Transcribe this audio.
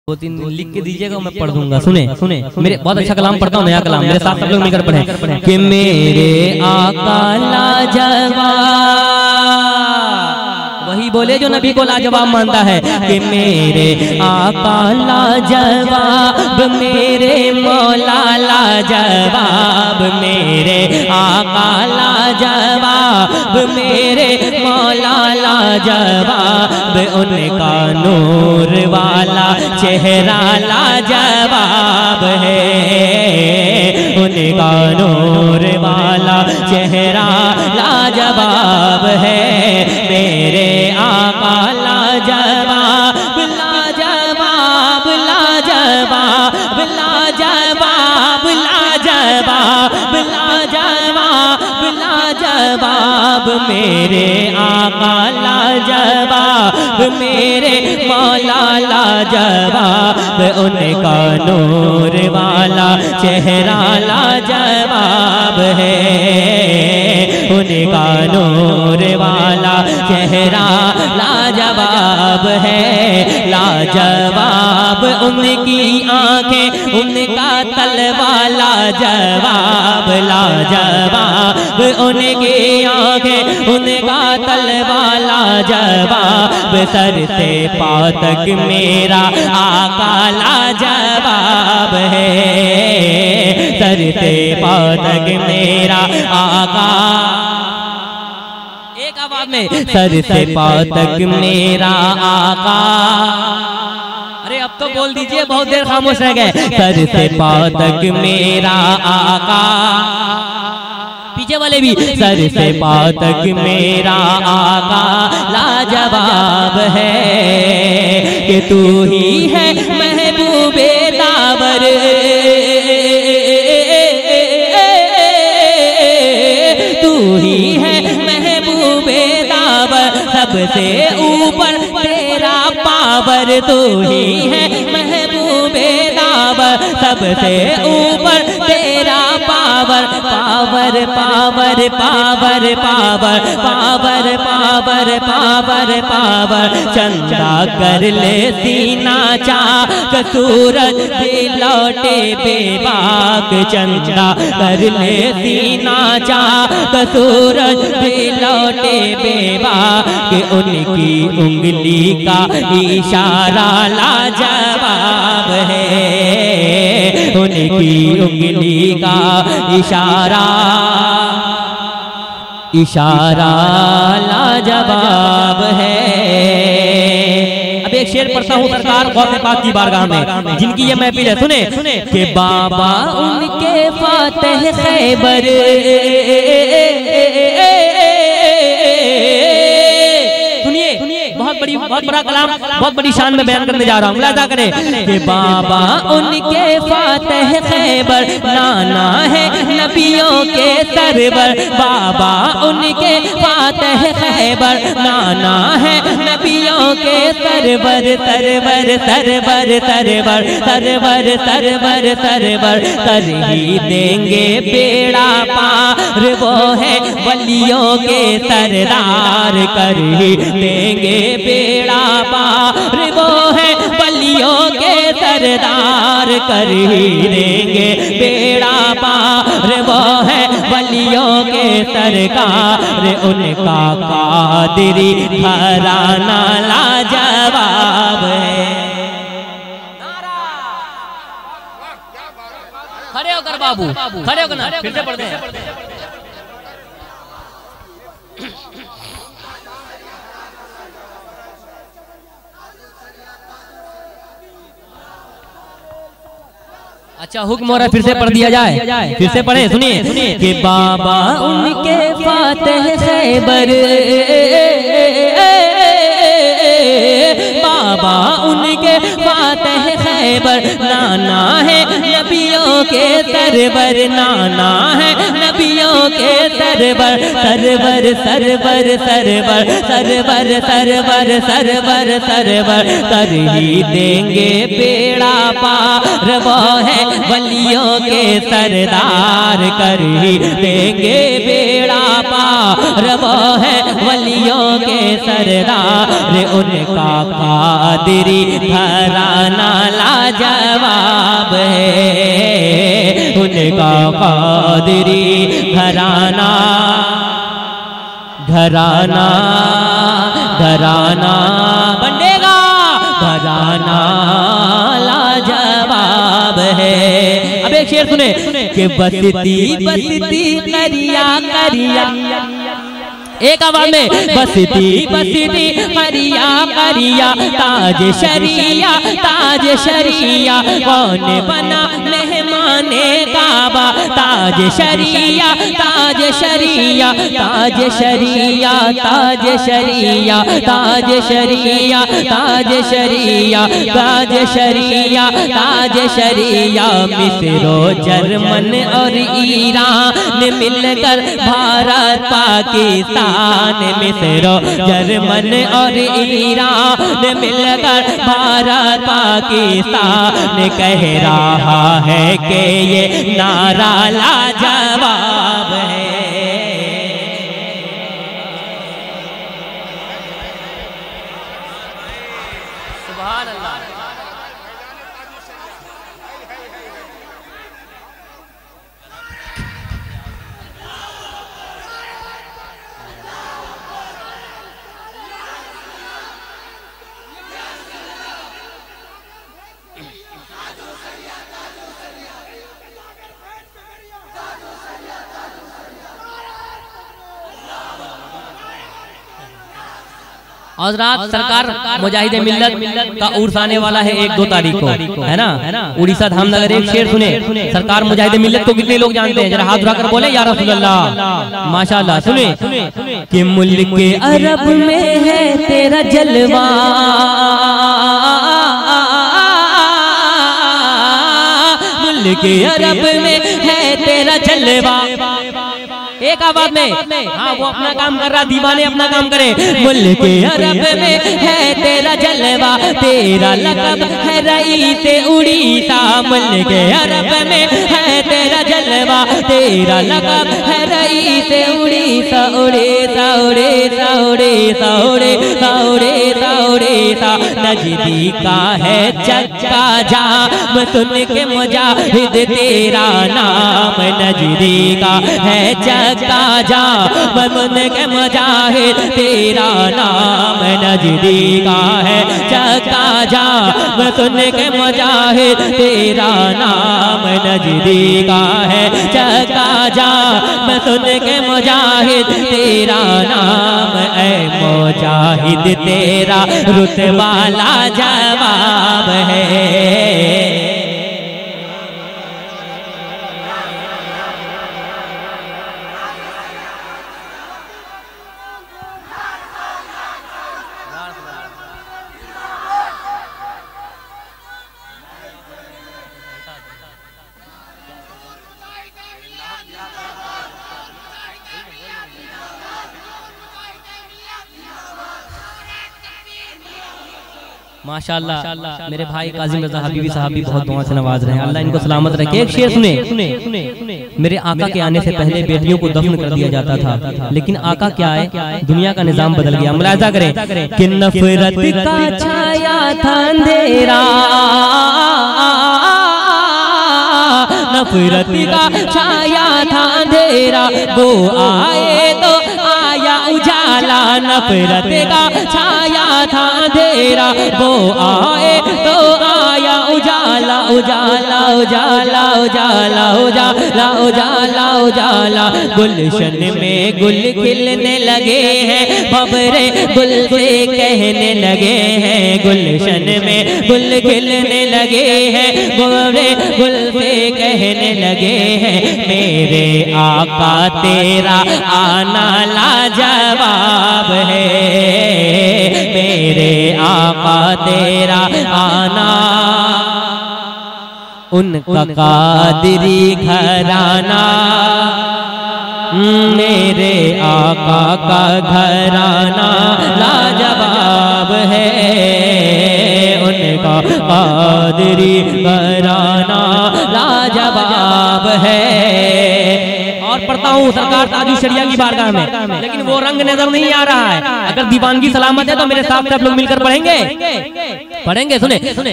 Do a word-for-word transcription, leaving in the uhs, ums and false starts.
दो तीन लिख के दीजिएगा, मैं पढ़ दूंगा। सुने सुने मेरे बहुत अच्छा कलाम पढ़ता हूँ, नया कलाम, मेरे साथ सब लोग मिलकर पढ़े कि मेरे आका लाजवाब, वही बोले जो नबी को लाजवाब मानता है कि मेरे आका लाजवाब, मेरे मौला लाजवाब, मेरे आका लाजवाब, मेरे मौला लाजवाब, उनका नूर वाला चेहरा लाजवाब है, उनका नूर वाला चेहरा लाजवाब है, मेरे आका लाजवाब लाजवाब लाजवाब लाजवाब लाजवाब लाजवाब लाजवाब, मेरे आका लाजवाब, मेरे मौला लाजवाब, उनका नूर वाला चेहरा लाजवाब है, उनका नूर वाला चेहरा लाजवाब है, लाजवाब उनकी आंखें, उनका तलवा लाजवाब, लाजवाब उनकी आंखें, उनका तलवा लाजवाब, सर से पाँव तक मेरा आका लाजवाब है, सर से पाँव तक मेरा आका, एक आवाज में, सर से पाँव तक मेरा आका, अरे अब तो बोल दीजिए, बहुत देर खामोश रह गए, सर से पाँव तक मेरा आका, पीछे वाले भी, सर से पाँव तक मेरा आका लाजवाब है, कि तू ही है महबूबे दावर, तू ही है महबूबे दावर, सबसे ऊपर तेरा पावर, तू ही है महबूबे दावर, सबसे ऊपर तेरा पावर, पावर पावर पावर पावर पावर पावर पावर पावर, चंदा कर ले सीना चाक, सूरज भी लौटे बेबाक, चंदा कर ले सीना चाक, सूरज भी लौटे बेबाक, उनकी उंगली का इशारा लाजवाब है, उनकी उंगली का इशारा, इशारा लाजवाब है। अब एक शेर पढ़ता हूँ सरकार गौसे पाक की बारगाह में, जिनकी ये महफिल है, सुने सुने कि बाबा उनके फातेह खैबर, बहुत बड़ी बहुत बड़ा कलाम, बहुत बड़ी शान में बयान करने जा रहा हूँ, मुलाजा करें कि बाबा उनके फातेह खैबर, नाना है नबियों के सरवर, बाबा उनके फातेह खैबर, नाना है नबियों के सरवर, सरवर सरवर सरवर सरवर सरवर सरवर, कर ही देंगे बेड़ा पार, वो है वलियों के सरदार, कर ही देंगे बेड़ा पार, वो है वलियों के सरदार, कर ही देंगे बेड़ा पार, वो है वलियों के सरकार, उनका कादरी घराना लाजवाब है। खड़े होकर बाबू, खड़े होकर ना, फिर से पढ़ते हैं। अच्छा हुक्म हो रहा है, फिर से पढ़ दिया जाए, फिर से पढ़े, सुनिए सुनिए कि बाबा उनके फातेह खैबर, बाबा उनके फातेह खैबर, नाना है नबियों के सरवर, नाना है नबियों के सरवर, सरवर सरवर सरवर सरवर सरवर सरवर सरवर, कर ही देंगे बेड़ा पार, वो है वलियों के सरदार, कर ही देंगे बेड़ा पार, वो है वलियों के सरदार, उनका कादरी घराना लाजवाब है, उनका कादरी घराना घराना घराना बंडेगा घराना लाजवाब है। अब एक शेर सुने कि बसती बसती करिया करिया, एक आवाज में बसती बसती करिया करिया, ताज शरिया ताज शरिया, कौन बना मेहमाने काबा, ताज शरिया ताज शरिया ताज शरिया ताज शरिया ताज शरिया ताज शरिया ताज शरिया ताज शरिया। मिस्र जर्मन और ईरान मिलकर भारत पाकिस्तान, मिस्र जर्मन और ईरान मिलकर भारत पाकिस्तान कह रहा है कि ये नारा लाजवाब है। सुभान अल्लाह। और रात सरकार मुजाहिदे मिल्लत का उर्स आने वाला है एक दो तारीख को, है ना, उड़ीसा धामनगर। एक शेर सुने, सरकार मुजाहिदे मिल्लत को कितने लोग जानते हैं, जरा हाथ उठाकर बोले या रसूल अल्लाह। माशाअल्लाह। सुने कि मुल्क अरब में है तेरा जलवा, मुल्क अरब में है तेरा जलवा। एक आवाज में, हाँ वो अपना काम कर रहा, दीवाने अपना काम करे। मुल्क अरब में है तेरा जलवा, तेरा लक़ब है रईस उड़ीसा, मुल्क अरब में है तेरा जलवा, तेरा लक़ब है रईस उड़ीसा उड़ीसा उड़ीसा उड़ीसा उड़ीसा उड़ीसा उड़ीसा। नजदी का है चक्का जाम सुन के मुजाहिद तेरा नाम, नजदी का है चक्का जाम सुन के मुजाहिद तेरा नाम, नजदी का है चक्का जाम सुन के मुजाहिद तेरा नाम, नजदी का है चक्का जाम सुन के मुजाहिद तेरा नाम। ऐ मुजाहिद तेरा रुतबा लाजवाब है। माशाअल्लाह मेरे भाई काजिम रज़ा हबीबी साहब भी बहुत दुआ से नवाज रहे हैं, अल्लाह इनको सलामत रखे। एक शेर सुने, मेरे आका के आने से पहले बेटियों को दफन कर दिया जाता था, लेकिन आका क्या है, दुनिया का निजाम बदल गया। मुलाहिज़ा करें कि नफरत का छाया था अंधेरा, नफरत का छाया था अंधेरा, वो आए तो आया उजाला, नफरत का छाया था अंधेरा, वो आए तो आया उजाला उजाला उजाला उजाला उजाला उजाला उजाला। गुलशन में गुल खिलने लगे हैं, भंवरे गुल से कहने लगे हैं, गुलशन में गुल खिलने लगे हैं, भंवरे गुल से कहने लगे हैं। मेरे आका तेरा आना लाजवाब है, मेरे आका तेरा आना, उनका कादरी घराना, मेरे आका का घराना लाजवाब है, उनका कादरी घराना लाजवाब है। और और पढ़ता हूँ सरकार ताजु शरिया की बारगाह में, लेकिन वो रंग नजर नहीं आ रहा है। अगर दीवानगी सलामत है तो मेरे साथ सब लोग मिलकर पढ़ेंगे पढ़ेंगे सुने